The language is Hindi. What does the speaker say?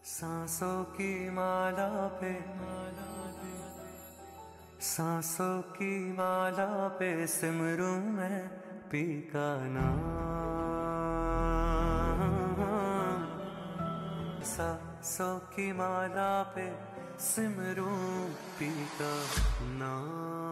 सांसों की माला पे सांसों की माला पे सिमरूं मैं पी का नाम। सांसों की माला पे सिमरूं पी का नाम।